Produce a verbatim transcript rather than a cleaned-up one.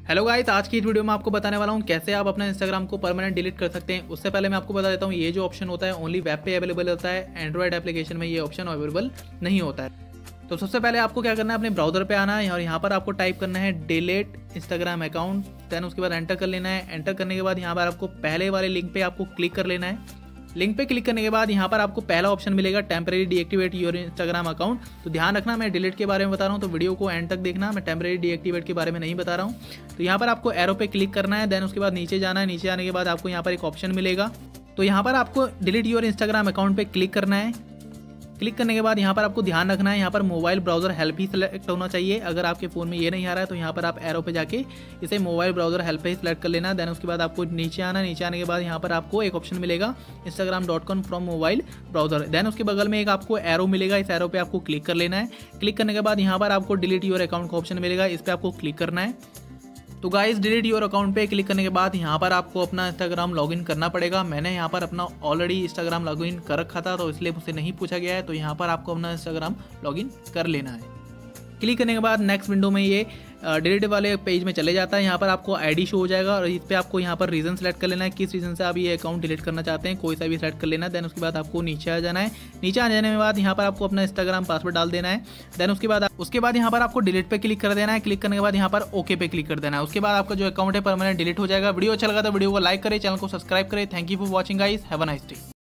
Hello guys, आज की इस वीडियो में आपको बताने वाला हूँ कैसे आप अपना इंस्टाग्राम को परमानेंट डिलीट कर सकते हैं। उससे पहले मैं आपको बता देता हूँ, ये जो ऑप्शन होता है ओनली वेब पे अवेलेबल होता है, एंड्रॉयड एप्लीकेशन में ये ऑप्शन अवेलेबल नहीं होता है। तो सबसे पहले आपको क्या करना है, अपने ब्राउजर पे आना है और यहाँ पर आपको टाइप करना है डिलीट इंस्टाग्राम अकाउंट। देन उसके बाद एंटर कर लेना है। एंटर करने के बाद यहाँ पर आपको पहले वाले लिंक पे आपको क्लिक कर लेना है। लिंक पे क्लिक करने के बाद यहाँ पर आपको पहला ऑप्शन मिलेगा temporary deactivate your Instagram account. तो ध्यान रखना, मैं डिलीट के बारे में बता रहा हूँ, तो वीडियो को एंड तक देखना। मैं टेम्परेरी डीएक्टिवेट के बारे में नहीं बता रहा हूँ। तो यहाँ पर आपको एरो पे क्लिक करना है। देन उसके बाद नीचे जाना है। नीचे आने के बाद आपको यहाँ पर एक ऑप्शन मिलेगा, तो यहाँ पर आपको डिलीट योर इंस्टाग्राम अकाउंट पे क्लिक करना है। क्लिक करने के बाद यहाँ पर आपको ध्यान रखना है, यहाँ पर मोबाइल ब्राउजर हेल्प ही सिलेक्ट होना चाहिए। अगर आपके फ़ोन में ये नहीं आ रहा है तो यहाँ पर आप एरो पे जाके इसे मोबाइल ब्राउजर हेल्प पे ही सिलेक्ट कर लेना। देन उसके बाद आपको नीचे आना। नीचे आने के बाद यहाँ पर आपको एक ऑप्शन मिलेगा Instagram dot com from mobile browser. Then उसके बगल में एक आपको एरो मिलेगा, इस एरो पे आपको क्लिक कर लेना है। क्लिक करने के बाद यहाँ पर आपको डिलीट योर अकाउंट का ऑप्शन मिलेगा, इस पर आपको क्लिक करना है। तो गाइस, डिलीट योर अकाउंट पे क्लिक करने के बाद यहाँ पर आपको अपना इंस्टाग्राम लॉगिन करना पड़ेगा। मैंने यहाँ पर अपना ऑलरेडी इंस्टाग्राम लॉगिन कर रखा था, तो इसलिए मुझसे नहीं पूछा गया है। तो यहाँ पर आपको अपना इंस्टाग्राम लॉगिन कर लेना है। क्लिक करने के बाद नेक्स्ट विंडो में ये डिलीट वाले पेज में चले जाता है। यहाँ पर आपको आईडी शो हो जाएगा और इस पर आपको यहाँ पर रीज़न सेलेक्ट कर लेना है, किस रीज़न से आप ये अकाउंट डिलीट करना चाहते हैं, कोई सा भी सेलेक्ट कर लेना है। देन उसके बाद आपको नीचे आ जाना है। नीचे आ जाने के बाद यहाँ पर आपको अपना इंस्टाग्राम पासवर्ड डाल देना है। देन उसके बाद उसके बाद यहाँ पर आपको डिलीट पे क्लिक कर देना है। क्लिक करने के बाद यहाँ पर ओके पे क्लिक कर देना है। उसके बाद आपका जो अकाउंट है परमानेंट डिलीट हो जाएगा। वीडियो अच्छा लगा तो वीडियो को लाइक करें, चैनल को सब्सक्राइब करें। Thank you for watching guys, have a nice day.